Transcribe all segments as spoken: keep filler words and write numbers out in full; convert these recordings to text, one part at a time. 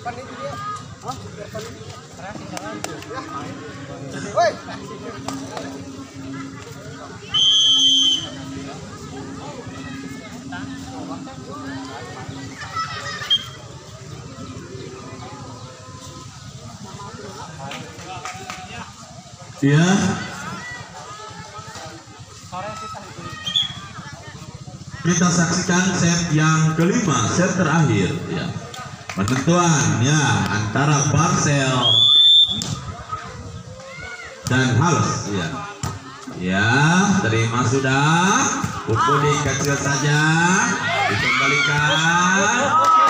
Ya. Kita saksikan set yang kelima, set terakhir ya. Penentuan ya antara Barcel dan Halus ya. Ya, terima sudah. Pukul dikecil saja, dikembalikan.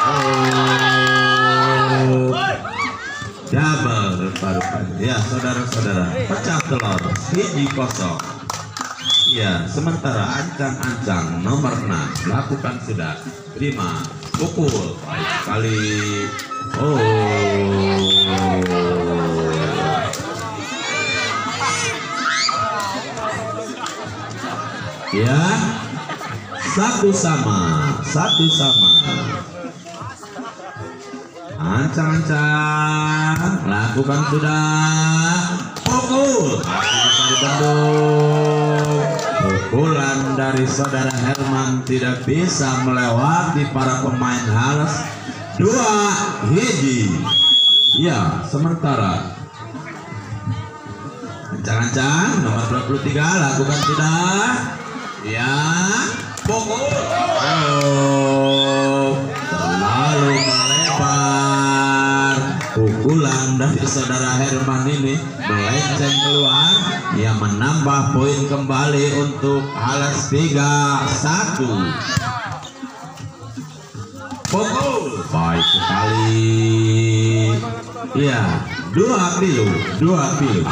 Oh. Double rupa-rupanya ya saudara-saudara, pecah telur hiji kosong ya. Sementara ancang-ancang nomor enam lakukan sudah lima pukul baik sekali. Oh ya, satu sama satu sama. Ancang-ancang lakukan sudah pukul, masih bisa dibendung. Pukulan dari saudara Herman tidak bisa melewati para pemain Halus. Dua hiji ya. Sementara ancang-ancang nomor dua puluh tiga lakukan sudah ya pukul. Oh, terlalu melebar. Pukulan dari saudara Herman ini melenceng keluar, ia menambah poin kembali untuk Halus tiga satu. Pukul baik sekali ya. Dua pilu dua pilu.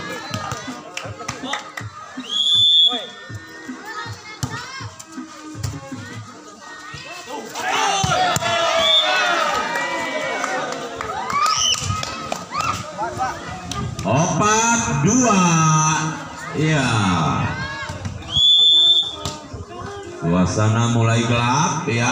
Opat dua ya. Suasana mulai gelap ya.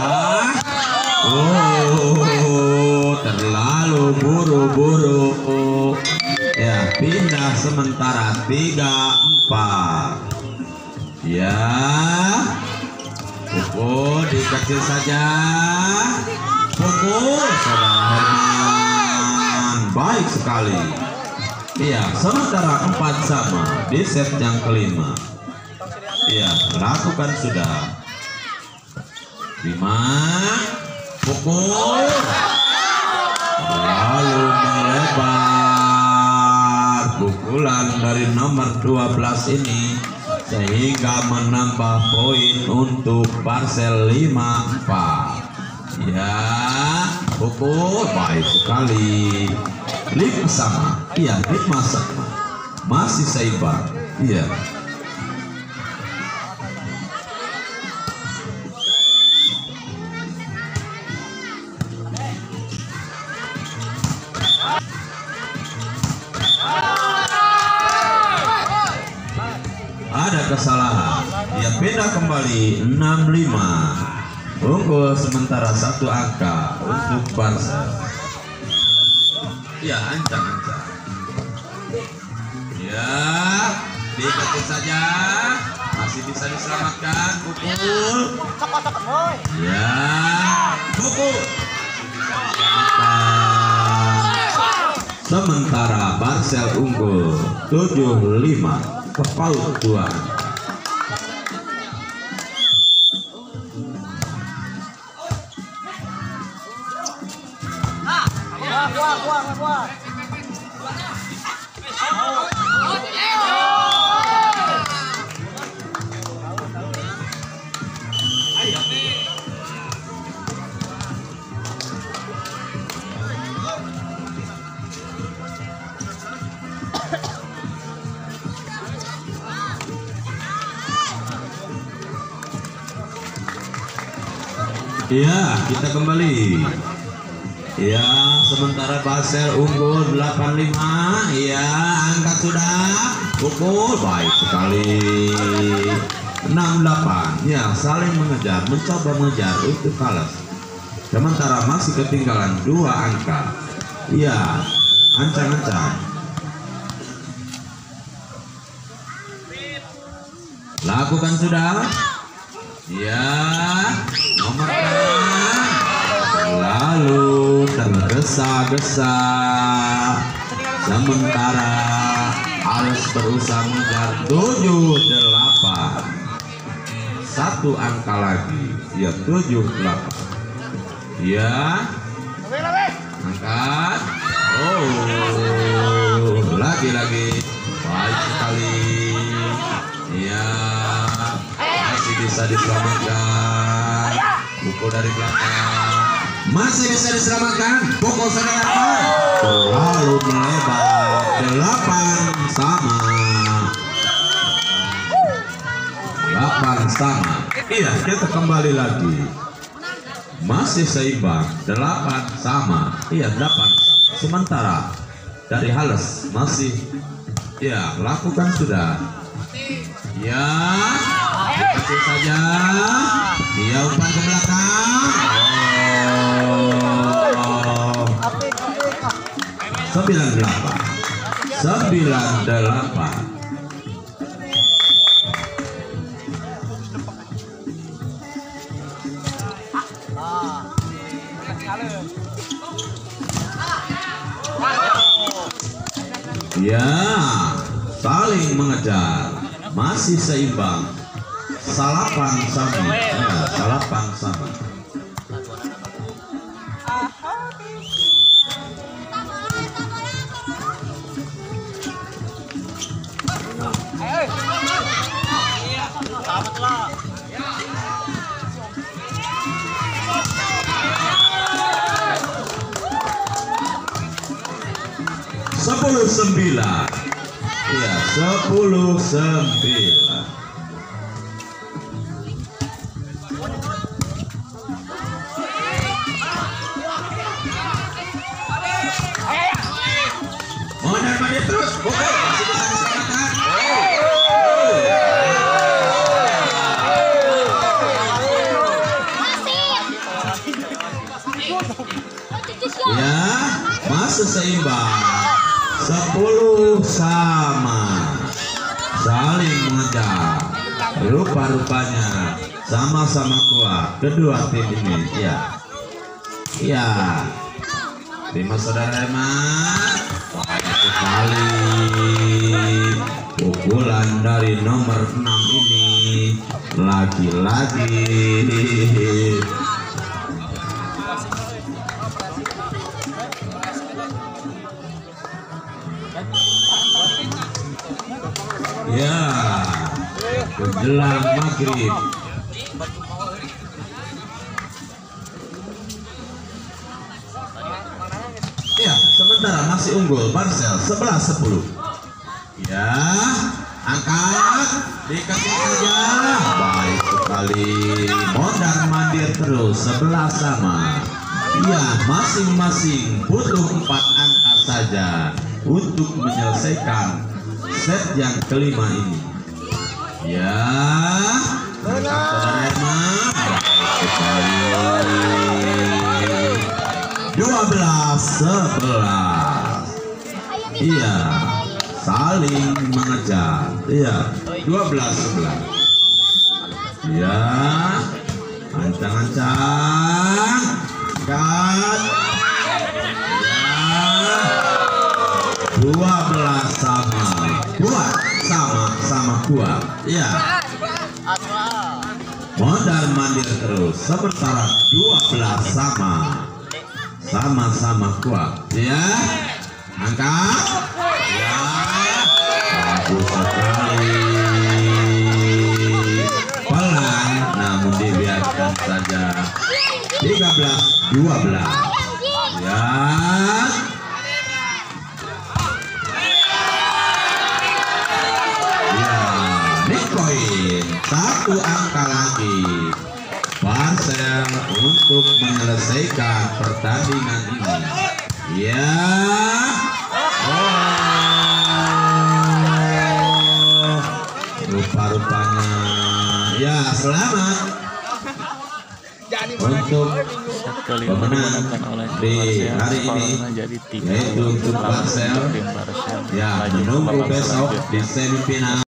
Oh, terlalu buru-buru ya. Pindah sementara tiga empat ya. Pukul dikecil saja. Pukul saudara Herman baik sekali. Iya, sementara empat sama di set yang kelima. Iya, lakukan sudah lima pukul, lalu melebar. Pukulan dari nomor dua belas ini sehingga menambah poin untuk Barcel lima empat. Ya, pukul baik sekali. Lima sama, iya lima sama, masih seimbang, iya. Ada kesalahan, dia pindah kembali enam lima, unggul sementara satu angka untuk Barcel. Ya, ancang-ancang ya, dikecil saja, masih bisa diselamatkan. Pukul ya, pukul sementara Barcel unggul tujuh lima ke paut dua. Ya, kita kembali. Ya, sementara Barcel unggul delapan lima. Ya, angkat sudah. Pukul baik sekali. enam delapan. Ya, saling mengejar, mencoba mengejar untuk Halus. sementara masih ketinggalan dua angka. Iya, ancang-ancang. Lakukan sudah. Ya, nomor enam. Lalu tergesa-gesa, sementara harus berusaha mengejar tujuh delapan. Satu angka lagi, ya tujuh delapan. Ya, angkat. Oh, lagi-lagi baik sekali. Ya, masih bisa diselamatkan. Pukul dari belakang masih bisa diselamatkan. Pukul saudara terlalu melebar. Delapan sama. Delapan sama. Iya, kita kembali lagi. Masih seimbang. Delapan sama. Iya, delapan. Sementara dari Hales masih. Ya, lakukan sudah. Ya, dikasih saja. Dia umpan ke belakang. Oh. Sembilan delapan. Sembilan delapan. Ya, saling mengejar. Masih seimbang. Salapan sama. Ya, salapan sama. Sepuluh sembilan. Ya, sepuluh sembilan. Mondar-mandir terus. Pukul. Masih bisa diselamatkan. Ya, masih seimbang. Sepuluh sama. Saling mengejar. Rupa-rupanya sama-sama kuat kedua tim ini. Ya, ya. Terima saudara Eman. Banyak sekali pukulan dari nomor enam ini. Lagi-lagi. Ya, menjelang maghrib. Ya, sementara masih unggul Marcel sebelas sepuluh. Ya, angkat, dikasih saja. Baik sekali. Mondar-mandir terus sebelas sama. Ya, masing-masing butuh empat angka saja untuk menyelesaikan set yang kelima ini. Ya, dua belas sebelas. Iya, saling mengejar. Iya, dua belas sebelas. Ya, ancang-ancang. Kat. Dua belas sama. Kuat sama sama kuat. Ya. Mondar-mandir terus. Sementara dua belas sama. Sama-sama kuat. Ya. Angkat. Ya. Bagus sekali. Pelan namun dibiarkan saja. Tiga belas dua belas. Ya. Satu angka lagi Marcel untuk menyelesaikan pertandingan ini. Ya, oh, rupa-rupanya ya selamat untuk kali ini pemenang dimenangkan oleh tim di Marcel. hari ini Skornya jadi tiga yaitu untuk delapan Marcel untuk tim Marcel. yang Lanjut ke menunggu babak besok selanjutnya. di semifinal.